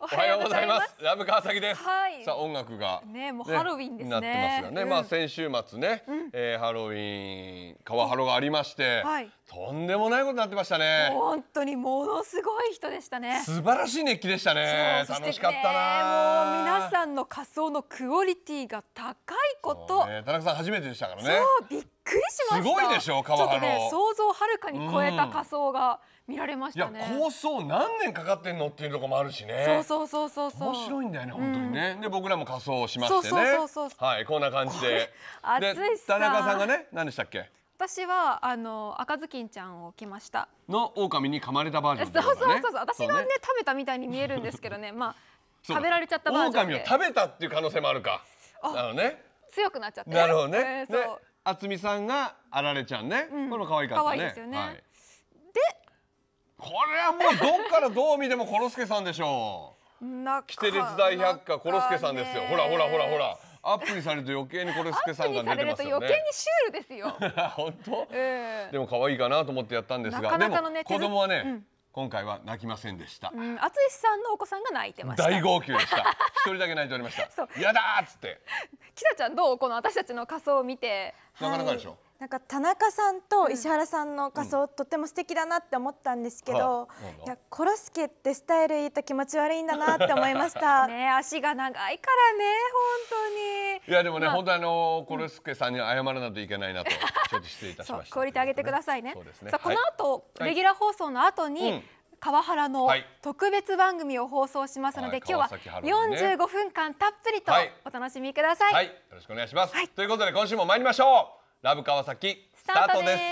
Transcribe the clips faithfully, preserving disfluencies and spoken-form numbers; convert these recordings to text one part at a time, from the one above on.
おはようございます。ラブ川崎です。 はい、 さあ音楽がね、もうハロウィンですね。 なってますよね。うん、まあ先週末ね、うん、えー、ハロウィン川ハロがありまして、はい、とんでもないことになってましたね。 本当にものすごい人でしたね。 素晴らしい熱気でしたね。楽しかったな。 もう皆さんの仮装のクオリティが高いこと。 ね、田中さん初めてでしたからね。 そう、びっくりしました。 すごいでしょ、川ハロ。 ね、想像をはるかに超えた仮装が見られましたね。 いや、構想何年かかってんのっていうところもあるしね。 そうそうそうそう。 面白いんだよね、本当にね。で、僕らも仮装しましてね。はい、こんな感じで。 で、 田中さんがね、何でしたっけ？ 私はあの赤ずきんちゃんを着ました。 の狼に噛まれたバージョン。 そうそうそうそう。私がね食べたみたいに見えるんですけどね、まあ食べられちゃったバージョンで。 狼を食べたっていう可能性もあるか。なのね。 強くなっちゃって。 なるほどね。で、あつみさんがあられちゃんね。この可愛かったね。 可愛いですよね。で、 これはもうどっからどう見てもコロスケさんでしょう。キテレツ大百科コロスケさんですよ。ほらほらほらほら。アップにされると余計にコロスケさんが出てますよね。 余計にシュールですよ。 本当？でも可愛いかなと思ってやったんですが、でも子供はね、今回は泣きませんでした。 あつしさんのお子さんが泣いてました。 大号泣でした。一人だけ泣いておりました。やだーっつって。 きさちゃんどう？この私たちの仮装を見て。 なかなかでしょ。 なんか田中さんと石原さんの仮装、うん、とっても素敵だなって思ったんですけど、いやコロスケってスタイルいいと気持ち悪いんだなって思いました。 ね、足が長いからね、本当に。 いやでもね、まあ、本当にあのコロスケさんに謝らないといけないなとちょっと失礼いたしました。 クオリティ上げてくださいね。 そうですね。 さあこの後、はい、レギュラー放送の後に、うん、川原の特別番組を放送しますので、はい、今日はよんじゅうごふんかんたっぷりとお楽しみください。 はい、よろしくお願いします。はい、ということで今週も参りましょう。ラブ川崎スタートです。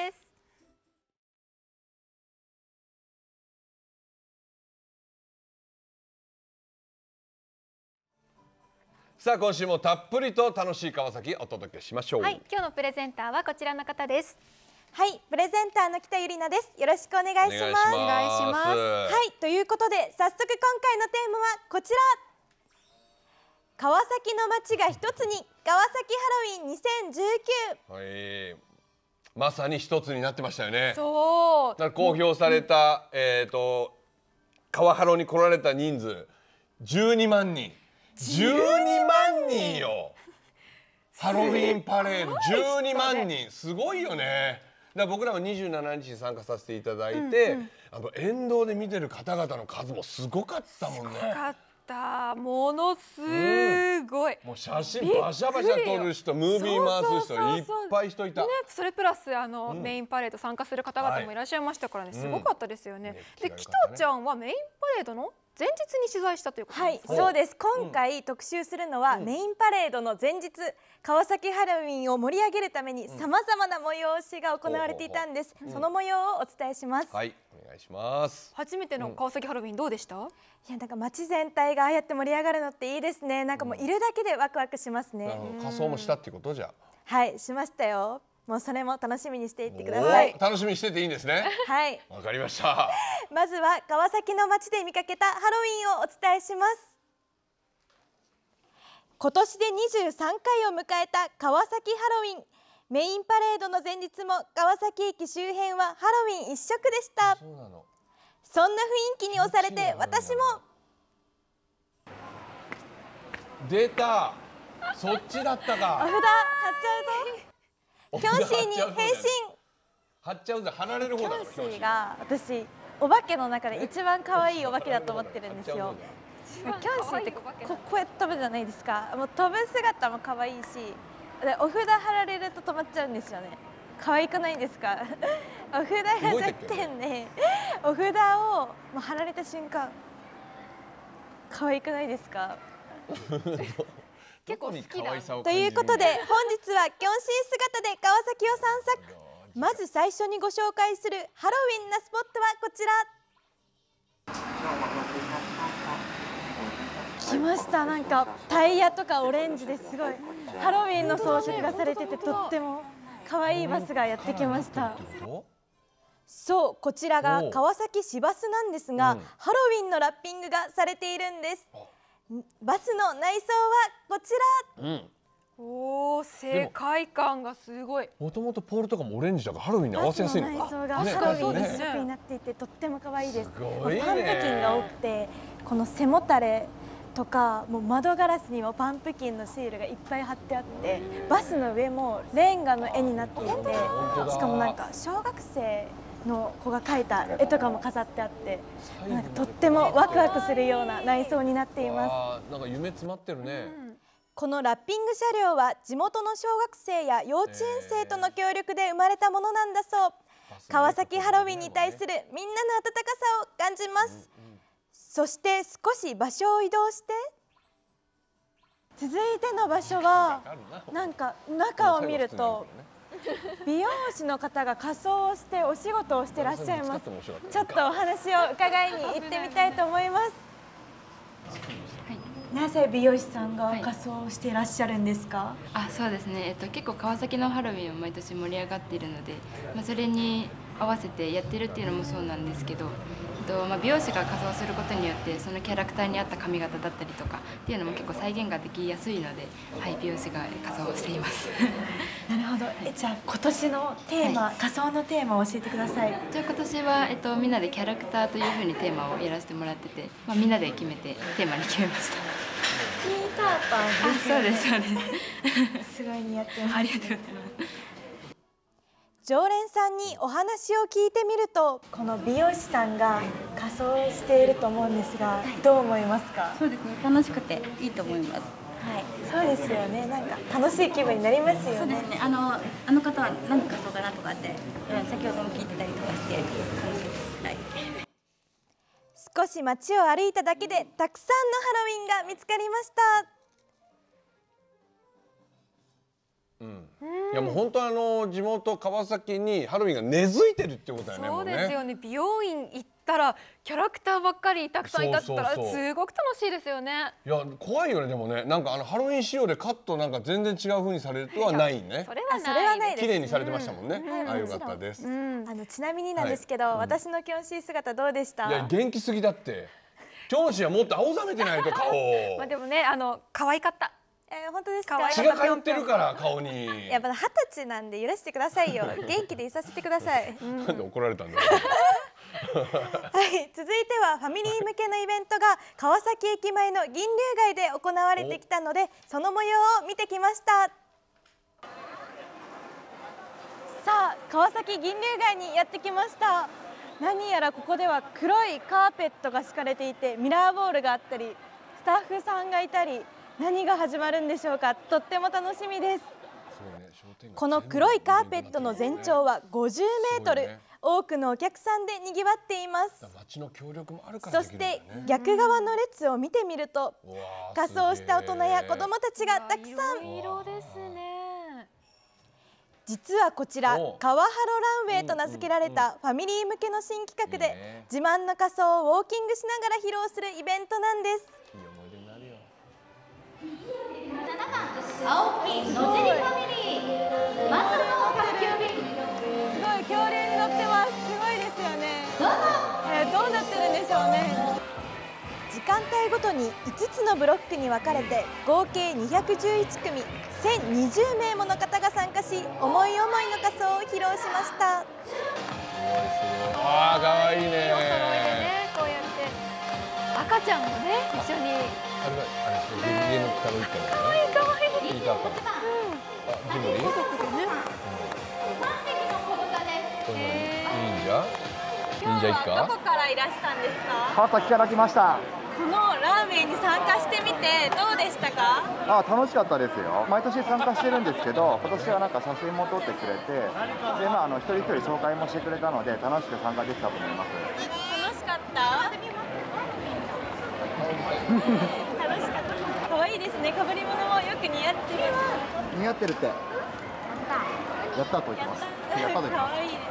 さあ今週もたっぷりと楽しい川崎お届けしましょう。 はい、今日のプレゼンターはこちらの方です。 はい、プレゼンターの北ゆりなです。よろしくお願いします。 お願いします。はい、ということで早速今回のテーマはこちら。川崎の街が一つに川崎ハロウィンにせんじゅうきゅう。 はい、まさに一つになってましたよね。 そう。 だから公表された、うん、えっと川ハロに来られた人数じゅうにまんにん。じゅうにまんにんよ。ハロウィンパレードじゅうにまんにん、すごいよね。だから僕らもにじゅうしちにちに参加させていただいて、うんうん、あの沿道で見てる方々の数もすごかったもんね。 すごかった。ものすごい、 うん、もう写真バシャバシャ撮る人、ムービー回す人いっぱい人いた。 ね、それプラスあの、うん、メインパレード参加する方々もいらっしゃいましたからね、はい、すごかったですよね。うん、で、きたちゃんはメインパレードの前日に取材したということですか？ はい、そうです。今回、うん、特集するのは、うん、メインパレードの前日、川崎ハロウィンを盛り上げるためにさまざまな催しが行われていたんです。その模様をお伝えします。 はい、お願いします。 初めての川崎ハロウィンどうでした？うん、いや、なんか街全体がああやって盛り上がるのっていいですね。なんかもういるだけでワクワクしますね。 うん、仮装もしたっていうことじゃ。 はい、しましたよ。もうそれも楽しみにしていってください。 楽しみにしてていいんですね。 はい。 わかりました。 まずは川崎の街で見かけたハロウィンをお伝えします。今年でにじゅうさんかいを迎えた川崎ハロウィン。メインパレードの前日も川崎駅周辺はハロウィン一色でした。そうなの。そんな雰囲気に押されて私も。 出た。そっちだったか。 お札貼っちゃうぞ。キョンシーに変身。 貼っちゃうぜ、離れる方だ。 キョンシーが私お化けの中で一番可愛いお化けだと思ってるんですよ。キョンシーってここうやって飛ぶじゃないですか。もう飛ぶ姿も可愛いし、でお札貼られると止まっちゃうんですよね。可愛くないですか？お札がじゃってんで、お札をもう貼られた瞬間可愛くないですか？ 結構好きだ。 ということで本日はキョンシー姿で川崎を散策。まず最初にご紹介するハロウィンなスポットはこちら。来ました。なんかタイヤとかオレンジですごいハロウィンの装飾がされてて、とっても可愛いバスがやってきました。そう、こちらが川崎市バスなんですが、ハロウィンのラッピングがされているんです。バスの内装はこちら。うん、 おお、世界観がすごい。 もともとポールとかもオレンジだからハロウィンに合わせやすいのか。 内装がハロウィン一色になっていてとっても可愛いです。 すごいね。 パンプキンが多くて、この背もたれとかもう窓ガラスにもパンプキンのシールがいっぱい貼ってあって、バスの上もレンガの絵になっていて、しかもなんか小学生の子が描いた絵とかも飾ってあって、なんかとってもワクワクするような内装になっています。 なんか夢詰まってるね。 うん、このラッピング車両は地元の小学生や幼稚園生との協力で生まれたものなんだそう。川崎ハロウィンに対するみんなの温かさを感じます。そして少し場所を移動して、続いての場所はなんか中を見ると美容師の方が仮装をしてお仕事をしてらっしゃいます。ちょっとお話を伺いに行ってみたいと思います。なぜ美容師さんが仮装していらっしゃるんですか？はい、 あ、そうですね、えっと、結構川崎のハロウィンは毎年盛り上がっているので、まあ、それに合わせてやってるっていうのもそうなんですけど、えっとまあ、美容師が仮装することによってそのキャラクターに合った髪型だったりとかっていうのも結構再現ができやすいので、はい、美容師が仮装をしていますなるほど。えじゃあ今年のテーマ、はい、仮装のテーマを教えてください。 じゃあ今年は、えっと、みんなでキャラクターというふうにテーマをやらせてもらってて、まあ、みんなで決めてテーマに決めました。 ピーターパンですよね。 そうですそうですすごい似合ってます。 ありがとうございます。 常連さんにお話を聞いてみると、この美容師さんが仮装していると思うんですが、どう思いますか？ そうですね、楽しくていいと思います。 はい、そうですよね。なんか楽しい気分になりますよね。 そうですね。あのあの方は何仮装かなとかって、うん、先ほども聞いてたりとかして楽しいです。はい。 少し街を歩いただけでたくさんのハロウィンが見つかりました。 うん、いやもう本当あの地元川崎にハロウィンが根付いてるってことだよね。 そうですよね。美容院行ったらキャラクターばっかりたくさんいたったらすごく楽しいですよね。 いや怖いよね。でもね、なんかあのハロウィン仕様でカットなんか全然違う風にされるとはないね。 それはないです。 綺麗にされてましたもんね。ああよかったです。 あのちなみになんですけど、私のキョンシー姿どうでした？ いや元気すぎだって。キョンシーはもっと青ざめてないと顔。 まあでもね、あの可愛かった。 えー、本当ですか？ 血が通ってるから顔に。 やっぱ二十歳なんで許してくださいよ。元気でいさせてください。 なんで怒られたんだ。 はい、続いてはファミリー向けのイベントが川崎駅前の銀龍街で行われてきたので、その模様を見てきました。さあ、川崎銀龍街にやってきました。何やらここでは黒いカーペットが敷かれていて、ミラーボールがあったり、スタッフさんがいたり、何が始まるんでしょうか。とっても楽しみです。この黒いカーペットの全長はごじゅうメートル、多くのお客さんで賑わっています。そして逆側の列を見てみると、仮装した大人や子どもたちがたくさん。 色ですね。 実はこちら川ハロランウェイと名付けられたファミリー向けの新企画で、自慢の仮装をウォーキングしながら披露するイベントなんです。 青木野尻ファミリー、まさの宅急便。 すごい恐竜に乗ってます。すごいですよね。どうぞ。えー、どうなってるんでしょうね。時間帯ごとにいつつのブロックに分かれて合計にひゃくじゅういちくみ、せんにじゅうめいもの方が参加し、思い思いの仮装を披露しました。 ああ、可愛いね。 お揃いでね、こうやって赤ちゃんもね一緒に。 あれあれ家の下の一家可愛い可愛い。 ピーターパン。あ、ジブリ？ 家族でね。 忍者？忍者一家？ どこからいらしたんですか？ 川崎から来ました。 このラーメンに参加してみてどうでしたか？ あ、楽しかったですよ。毎年参加してるんですけど、今年はなんか写真も撮ってくれて、でまああの一人一人紹介もしてくれたので楽しく参加できたと思います。 楽しかった？楽しかった。可愛いですね。被り物もよく似合ってます。 似合ってるって。やったと言ってます。やったと言ってます。 可愛いです。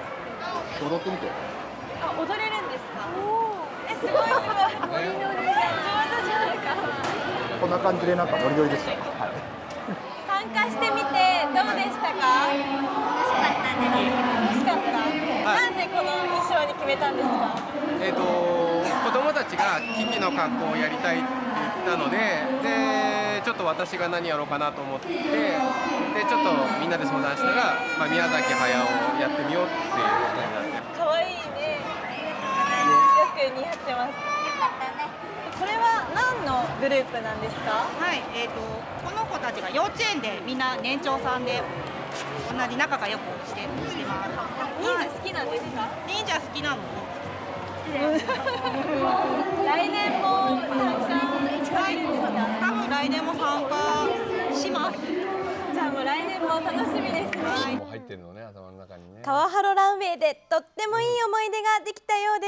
踊ってみて。 あ、踊れるんですか？え、すごいすごい。ノリノリ。上手じゃないか。 こんな感じでなんかノリノリでした。はい。 参加してみてどうでしたか？楽しかったね。楽しかった。なんでこの衣装に決めたんですか？ えっと子供たちがキキの格好をやりたいって言ったので、ででちょっと私が何やろうかなと思って、でちょっとみんなで相談したら、まあ、宮崎駿をやってみようっていうことになって。 可愛いね。よく似合ってます。これは何のグループなんですか？ はい、えっ、ー、とこの子たちが幼稚園でみんな年長さんで同じ仲がよくしてしてます。 忍者好きなんですか？ 忍者好きなの。 来年も参加はい、多分来年も参加します。 じゃあもう来年も楽しみですね。 はい、もう入ってるのね、頭の中にね。 川原ランウェイでとってもいい思い出ができたようです。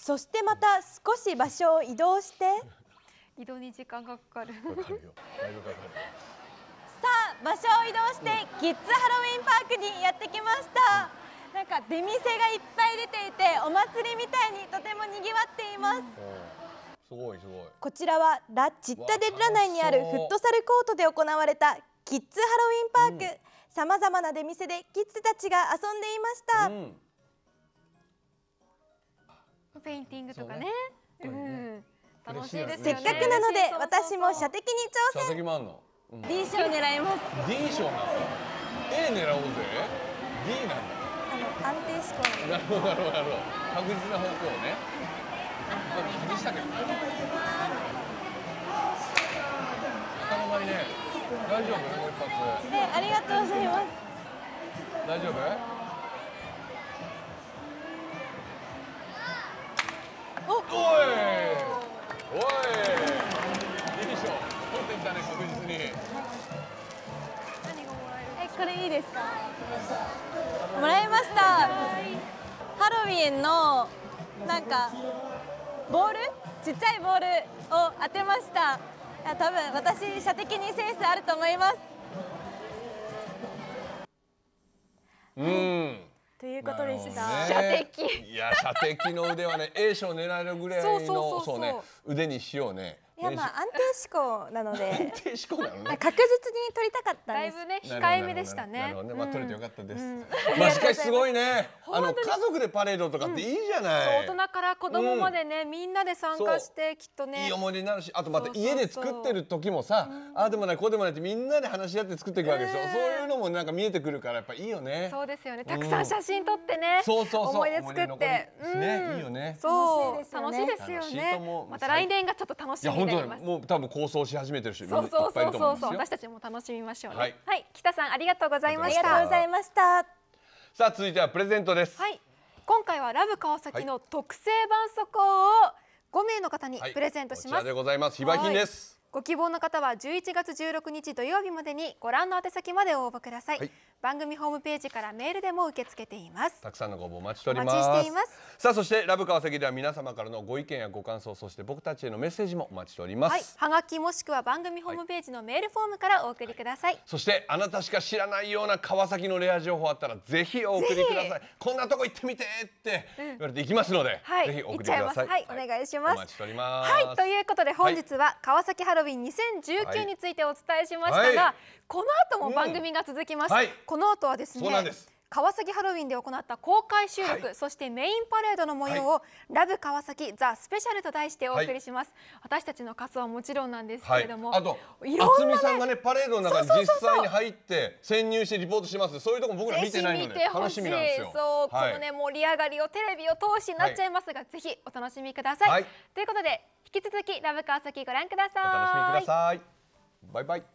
そしてまた少し場所を移動して移動に時間がかかる。 かかるよ。だいぶかかる。 さあ場所を移動してキッズハロウィンパークにやってきました。なんか出店がいっぱい出ていてお祭りみたいにとても賑わっています。 すごいすごい。 こちらはラ・チッタデッラ内にあるフットサルコートで行われたキッズハロウィンパーク。さまざまな出店でキッズたちが遊んでいました。 うんペインティングとかね。うん、楽しいですよね。 せっかくなので私も射的に挑戦。 射的もあんの。 うん、D 賞狙います。 D 賞なの。A 狙おうぜ。D なんだ。 あの安定志向。 なるほどなるほどなるほど。確実な方向ね。外したけど。当たらないね。大丈夫？もう一発。 え、ありがとうございます。 大丈夫？おいおい、いいでしょ。取ってきたね、確実に。 え、これいいですか？もらいました。ハロウィンのなんかボール、ちっちゃいボールを当てました。多分私射的にセンスあると思います。 うん。 ということでした。 射的。 いや、射的の腕はね、A 賞狙えるぐらいのそうね腕にしようね。 いや、まあ安定志向なので。 安定志向なのね。 確実に取りたかったんです。 だいぶね控えめでしたね。 なるほどね。まあ取れてよかったです。まあしかしすごいね。あの家族でパレードとかっていいじゃない。 大人から子供までね、みんなで参加してきっとね。 いい思い出になるし、あとまた家で作ってる時もさ、ああでもないこうでもないってみんなで話し合って作っていくわけですよ。そういうのもなんか見えてくるからやっぱいいよね。 そうですよね。たくさん写真撮ってね。 そうそうそう。 思い出作って。 ね、いいよね。 そう楽しいですよね。また来年がちょっと楽しみになります。 もう多分構想し始めてるし、 そうそうそうそうそう、私たちも楽しみましょうね。はい、北さんありがとうございました。 ありがとうございました。 さあ続いてはプレゼントです。 はい、今回はラブ川崎の特製絆創膏をごめいの方にプレゼントします。こちらでございます。非売品です。 ご希望の方はじゅういちがつじゅうろくにち土曜日までにご覧の宛先までお応募ください。はい、番組ホームページからメールでも受け付けています。 たくさんのご応募お待ちしております。 お待ちしています。 さあそしてラブ川崎では皆様からのご意見やご感想、そして僕たちへのメッセージもお待ちしております。はい、 はがきもしくは番組ホームページのメールフォームからお送りください。はい、 そしてあなたしか知らないような川崎のレア情報あったらぜひお送りください。こんなとこ行ってみてって言われて行きますので、うん、ぜひお送りください。 はい、お願いします。 お待ちしております。 はい、ということで本日は川崎ハロウィンにせんじゅうきゅうについてお伝えしましたが、はい、この後も番組が続きます。うんはい、この後はですね、川崎ハロウィンで行った公開収録、はい、そしてメインパレードの模様を、はい、ラブ川崎ザスペシャルと題してお送りします。はい、私たちの仮装はもちろんなんですけれども、 はい、あと渥美さんがねパレードの中に実際に入って潜入してリポートします。そういうとこ僕ら見てないので楽しみなんですよ。 そう、はい、このね盛り上がりをテレビを通してなっちゃいますが、はい、ぜひお楽しみください。はい、ということで引き続きラブ川崎ご覧ください。 お楽しみください。バイバイ。